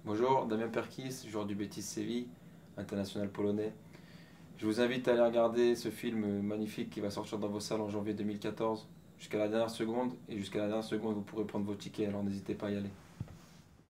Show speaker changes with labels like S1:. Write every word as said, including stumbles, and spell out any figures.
S1: Bonjour, Damien Perkis, joueur du Betis Séville, international polonais. Je vous invite à aller regarder ce film magnifique qui va sortir dans vos salles en janvier deux mille quatorze, jusqu'à la dernière seconde, et jusqu'à la dernière seconde vous pourrez prendre vos tickets, alors n'hésitez pas à y aller.